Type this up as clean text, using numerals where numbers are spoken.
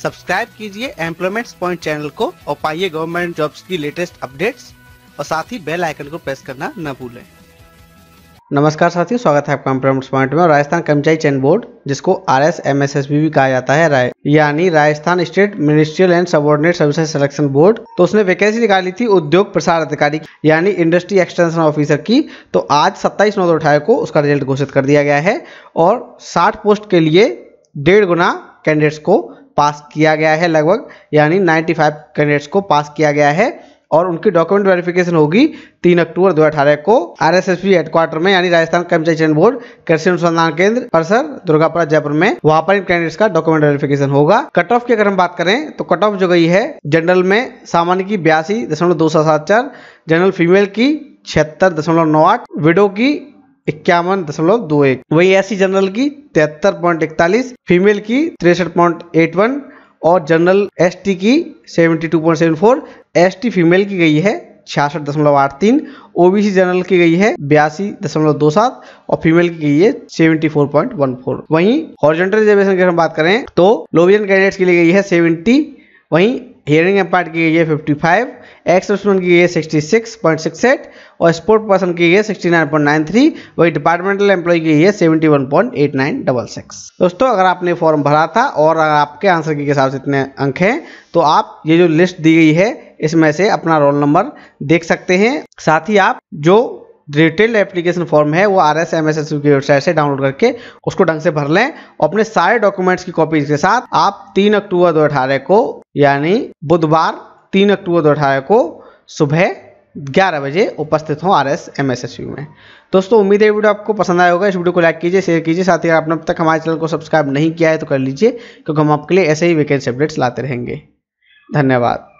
Subscribe कीजिए employments point channel को और पाइए गवर्नमेंट जॉब्स की लेटेस्ट अपडेट्स और साथ ही बेल आइकन को प्रेस करना न भूलें। नमस्कार साथियों, स्वागत है आपका एम्प्लॉयमेंट्स पॉइंट में। और राजस्थान कर्मचारी चयन बोर्ड, जिसको RSMSSB भी कहा जाता है, यानी Rajasthan state ministerial and subordinate services selection board, तो उसने वैकेंसी निकाली थी उद्योग प्रसार अधिकारी यानी इंडस्ट्री एक्सटेंशन ऑफिसर की। तो आज 27/9/2018 को उसका रिजल्ट घोषित कर दिया गया है और 60 पोस्ट के लिए 1.5 गुना कैंडिडेट्स को पास किया गया है लगभग, यानी 95 कैंडिडेट्स को पास किया गया है। और उनकी डॉक्यूमेंट वेरिफिकेशन होगी 3 अक्टूबर 2018 को RSSB हेडक्वार्टर में, यानी राजस्थान कर्मचारी चयन बोर्ड कृषि अनुसंधान केंद्र परिसर दुर्गापुरा जयपुर में। वहां पर इन कैंडिडेट्स का डॉक्यूमेंट वेरिफिकेशन होगा। कट ऑफ की अगर हम बात करें तो कट ऑफ जो गई है जनरल में सामान्य की 82.274, जनरल फीमेल की 76.98, विडो की 51.21, वही एससी जनरल की 73.41, फीमेल की 63.81 और जनरल एसटी की 72.74, एसटी फीमेल की गई है 66.83, ओबीसी जनरल की गई है 82.27 और फीमेल की गई है 74.14। वहीं हॉरिजॉन्टल रिजर्वेशन की हम बात करें तो लोवियन कैंडिडेट्स के लिए गई है 70, वहीं हियरिंग एम्पायर्ड की गई है 55, एक्स सर्विसमैन की गई है 66.68 और स्पोर्ट पर्सन की गई है 69.93, वही डिपार्टमेंटल एम्प्लॉय की गई है 71.8966। दोस्तों, अगर आपने फॉर्म भरा था और अगर आपके आंसर के हिसाब से इतने अंक हैं तो आप ये जो लिस्ट दी गई है इसमें से अपना रोल नंबर देख सकते हैं। साथ ही आप जो डिटेल्ड एप्लीकेशन फॉर्म है वो RSMSSB की वेबसाइट से डाउनलोड करके उसको ढंग से भर लें और अपने सारे डॉक्यूमेंट्स की कॉपीज के साथ आप 3 अक्टूबर 2018 को, यानी बुधवार 3 अक्टूबर 2018 को सुबह 11 बजे उपस्थित हों RSMSSB में। दोस्तों, उम्मीद है वीडियो आपको पसंद आया होगा। इस वीडियो को लाइक कीजिए, शेयर कीजिए। साथ ही अगर आपने अब तक हमारे चैनल को सब्सक्राइब नहीं किया है तो कर लीजिए, क्योंकि हम आपके लिए ऐसे ही वैकेंसी अपडेट्स लाते रहेंगे। धन्यवाद।